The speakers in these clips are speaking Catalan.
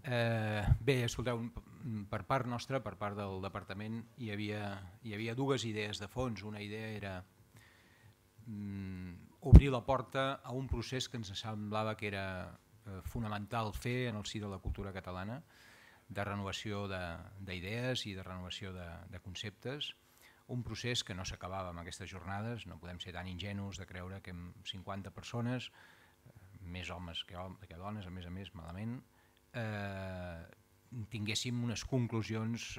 Bé, escolteu, per part nostra, per part del departament, hi havia dues idees de fons. Una idea era obrir la porta a un procés que ens semblava que era fonamental fer en el si de la cultura catalana, de renovació d'idees i de renovació de conceptes, un procés que no s'acabava amb aquestes jornades. No podem ser tan ingenus de creure que amb 50 persones, més homes que dones, a més malament, tinguéssim unes conclusions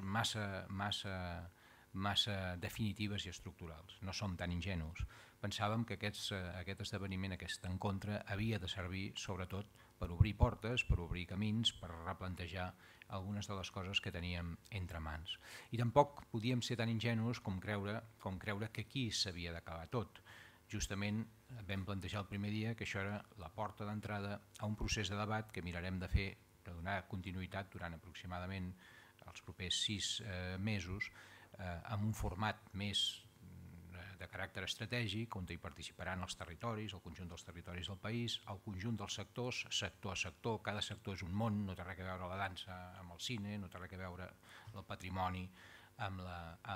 massa definitives i estructurals. No som tan ingenus. Pensàvem que aquest esdeveniment, aquest encontre, havia de servir sobretot per obrir portes, per obrir camins, per replantejar algunes de les coses que teníem entre mans. I tampoc podíem ser tan ingenus com creure que aquí s'havia d'acabar tot. Justament vam plantejar el primer dia que això era la porta d'entrada a un procés de debat que mirarem de fer, de donar continuïtat durant aproximadament els propers 6 mesos, amb un format més de caràcter estratègic, on hi participaran els territoris, el conjunt dels territoris del país, el conjunt dels sectors, sector a sector. Cada sector és un món, no té res a veure la dansa amb el cine, no té res a veure el patrimoni amb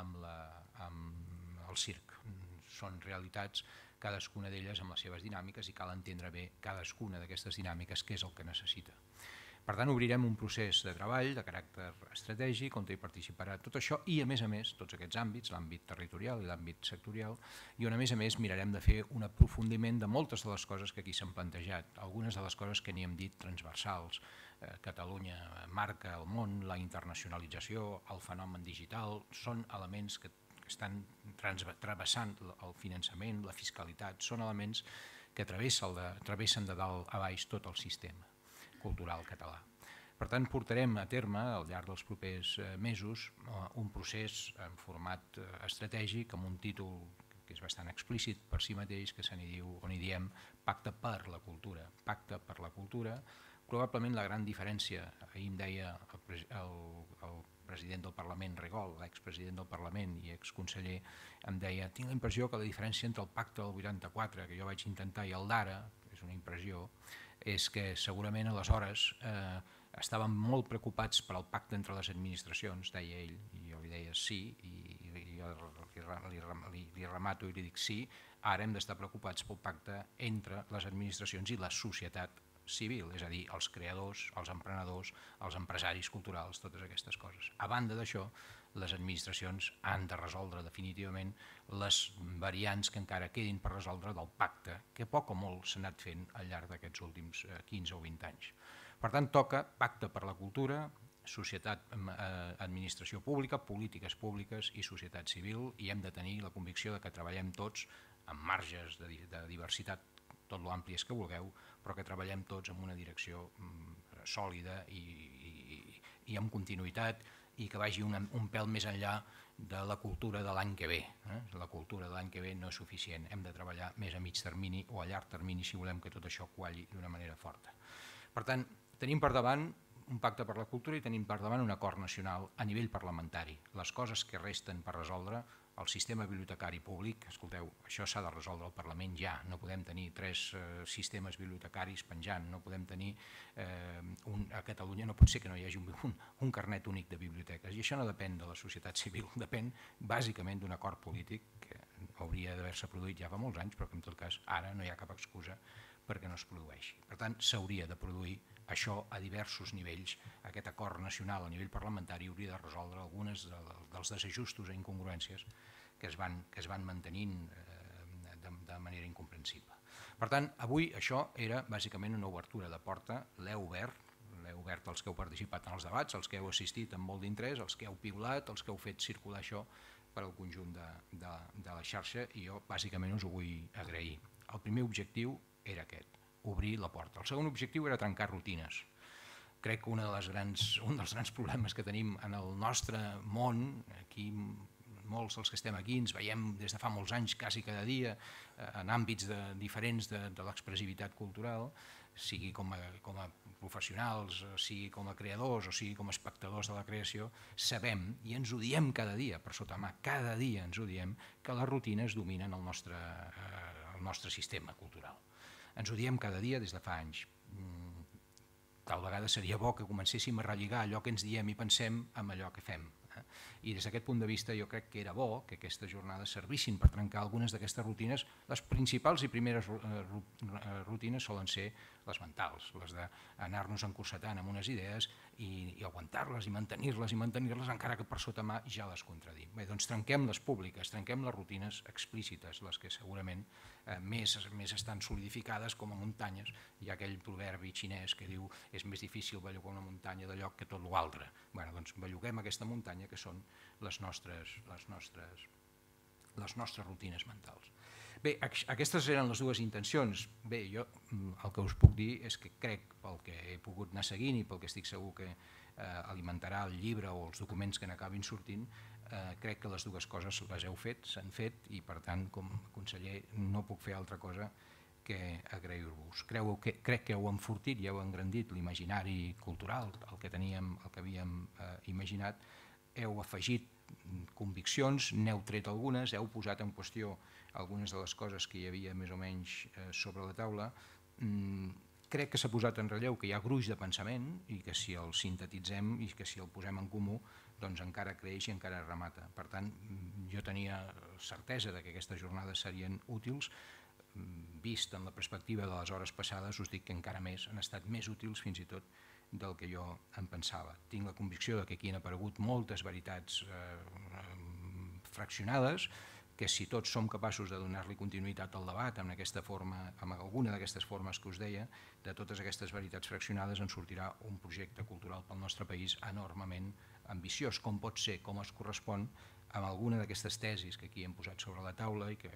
el circ. Són realitats, cadascuna d'elles amb les seves dinàmiques, i cal entendre bé cadascuna d'aquestes dinàmiques què és el que necessita. Per tant, obrirem un procés de treball de caràcter estratègic on hi participarà tot això i, a més, tots aquests àmbits, l'àmbit territorial i l'àmbit sectorial, i on, a més, mirarem de fer un aprofundiment de moltes de les coses que aquí s'han plantejat, algunes de les coses que n'hi hem dit transversals. Catalunya marca el món, la internacionalització, el fenomen digital, són elements que estan travessant el finançament, la fiscalitat, són elements que travessen de dalt a baix tot el sistema cultural català. Per tant, portarem a terme al llarg dels propers mesos un procés en format estratègic amb un títol que és bastant explícit per si mateix, que on hi diem Pacte per la Cultura. Pacte per la Cultura. Probablement la gran diferència, ahir em deia el president del Parlament, Rigol, l'expresident del Parlament i exconseller, em deia: tinc la impressió que la diferència entre el pacte del 84, que jo vaig intentar, i el d'ara, és una impressió, és que segurament aleshores estàvem molt preocupats per al pacte entre les administracions, deia ell, i jo li deia sí, i jo li remato i li dic sí, ara hem d'estar preocupats pel pacte entre les administracions i la societat civil, és a dir, els creadors, els emprenedors, els empresaris culturals, totes aquestes coses. A banda d'això, les administracions han de resoldre definitivament les variants que encara quedin per resoldre del pacte, que poc o molt s'ha anat fent al llarg d'aquests últims 15 o 20 anys. Per tant, toca pacte per la cultura, societat, administració pública, polítiques públiques i societat civil, i hem de tenir la convicció de que treballem tots amb marges de diversitat tot l'àmplies que vulgueu, però que treballem tots en una direcció sòlida i amb continuïtat, i que vagi un pèl més enllà de la cultura de l'any que ve. La cultura de l'any que ve no és suficient, hem de treballar més a mig termini o a llarg termini si volem que tot això qualli d'una manera forta. Per tant, tenim per davant un pacte per la cultura i tenim per davant un acord nacional a nivell parlamentari. Les coses que resten per resoldre, el sistema bibliotecari públic, escolteu, això s'ha de resoldre al Parlament ja, no podem tenir 3 sistemes bibliotecaris penjant, no podem tenir, a Catalunya no pot ser que no hi hagi un carnet únic de biblioteques, i això no depèn de la societat civil, depèn bàsicament d'un acord polític que hauria d'haver-se produït ja fa molts anys, però que en tot cas ara no hi ha cap excusa perquè no es produeixi. Per tant, s'hauria de produir això a diversos nivells. Aquest acord nacional a nivell parlamentari hauria de resoldre algunes dels desajustos i incongruències que es van mantenint de manera incomprensible. Per tant, avui això era bàsicament una obertura de porta. L'heu obert als que heu participat en els debats, als que heu assistit amb molt d'interès, als que heu piulat, als que heu fet circular això per al conjunt de la xarxa, i jo bàsicament us ho vull agrair. El primer objectiu era aquest, obrir la porta. El segon objectiu era trencar rutines. Crec que un dels grans problemes que tenim en el nostre món, aquí molts dels que estem aquí ens veiem des de fa molts anys, quasi cada dia, en àmbits diferents de l'expressivitat cultural, sigui com a professionals, sigui com a creadors o sigui com a espectadors de la creació, sabem, i ens ho diem cada dia per sota mà, cada dia ens ho diem, que les rutines dominen el nostre sistema cultural. Ens ho diem cada dia des de fa anys. tal vegada seria bo que comencéssim a relligar allò que ens diem i pensem amb allò que fem. I des d'aquest punt de vista jo crec que era bo que aquestes jornades servissin per trencar algunes d'aquestes rutines. Les principals i primeres rutines solen ser les mentals, les d'anar-nos encursetant amb unes idees i aguantar-les i mantenir-les encara que per sota mà ja les contradim. Bé, doncs trenquem les públiques, trenquem les rutines explícites, les que segurament més estan solidificades com a muntanyes. Hi ha aquell proverbi xinès que diu és més difícil bellugar una muntanya de lloc que tot l'altre. Bé, doncs belluguem aquesta muntanya que són les nostres rutines mentals. Bé, aquestes eren les dues intencions. Bé, jo el que us puc dir és que crec, pel que he pogut anar seguint i pel que estic segur que alimentarà el llibre o els documents que n'acabin sortint, crec que les dues coses les heu fet, s'han fet, i per tant, com a conseller, no puc fer altra cosa que agrair-vos. Crec que heu enfortit i heu engrandit l'imaginari cultural, el que havíem imaginat, heu afegit conviccions, n'heu tret algunes, heu posat en qüestió algunes de les coses que hi havia més o menys sobre la taula. Crec que s'ha posat en relleu que hi ha gruix de pensament i que si el sintetitzem i que si el posem en comú doncs encara creix i encara remata. Per tant, jo tenia certesa que aquestes jornades serien útils. Vist en la perspectiva de les hores passades, us dic que encara més, han estat més útils fins i tot del que jo em pensava. Tinc la convicció que aquí han aparegut moltes veritats fraccionades, que si tots som capaços de donar-li continuïtat al debat amb aquesta forma, amb alguna d'aquestes formes que us deia, de totes aquestes veritats fraccionades en sortirà un projecte cultural pel nostre país enormement ambiciós, com pot ser, com es correspon amb alguna d'aquestes tesis que aquí hem posat sobre la taula i que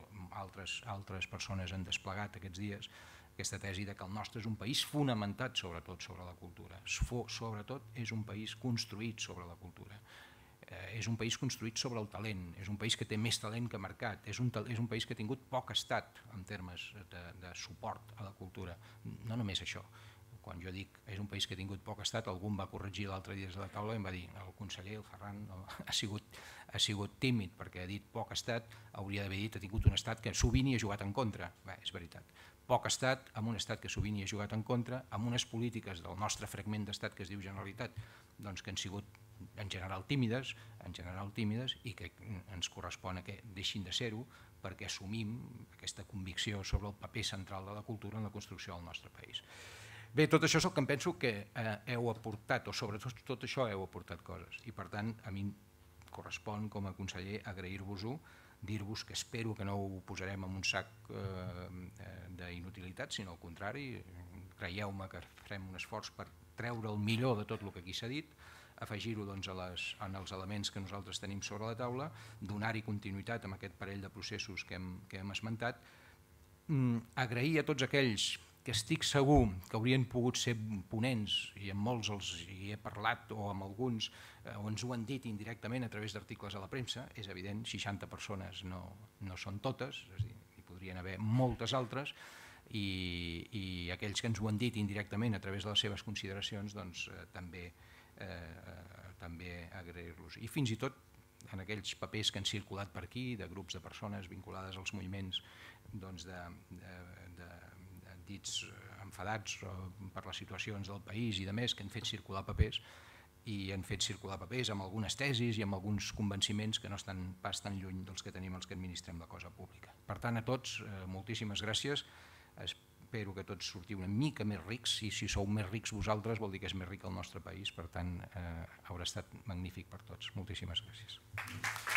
altres persones han desplegat aquests dies, aquesta tesi que el nostre és un país fonamentat sobretot sobre la cultura, sobretot és un país construït sobre la cultura, és un país construït sobre el talent, és un país que té més talent que mercat, és un país que ha tingut poc estat en termes de suport a la cultura, no només això. Quan jo dic és un país que ha tingut poc estat, algú em va corregir l'altre dia des de la taula i em va dir el conseller, el Ferran, ha sigut tímid perquè ha dit poc estat, hauria d'haver dit ha tingut un estat que sovint hi ha jugat en contra. Bé, és veritat. Poc estat amb un estat que sovint hi ha jugat en contra, amb unes polítiques del nostre fragment d'estat que es diu Generalitat, doncs que han sigut en general tímides i que ens correspon que deixin de ser-ho perquè assumim aquesta convicció sobre el paper central de la cultura en la construcció del nostre país. Bé, tot això és el que em penso que heu aportat, o sobretot tot això heu aportat coses, i per tant a mi em correspon com a conseller agrair-vos-ho, dir-vos que espero que no ho posarem en un sac d'inutilitat, sinó al contrari, creieu-me que farem un esforç per treure el millor de tot el que aquí s'ha dit, afegir-ho en els elements que nosaltres tenim sobre la taula, donar-hi continuïtat amb aquest parell de processos que hem esmentat, agrair a tots aquells que estic segur que haurien pogut ser ponents, i amb molts els hi he parlat o amb alguns o ens ho han dit indirectament a través d'articles a la premsa, és evident, 60 persones no són totes, és a dir, hi podrien haver moltes altres, i aquells que ens ho han dit indirectament a través de les seves consideracions, doncs també agrair-los. I fins i tot en aquells papers que han circulat per aquí, de grups de persones vinculades als moviments dits enfadats per les situacions del país i de més, que han fet circular papers amb algunes tesis i amb alguns convenciments que no estan pas tan lluny dels que tenim els que administrem la cosa pública. Per tant, a tots, moltíssimes gràcies. Espero que tots sortiu una mica més rics, i si sou més rics vosaltres vol dir que és més ric el nostre país, per tant haurà estat magnífic per tots. Moltíssimes gràcies.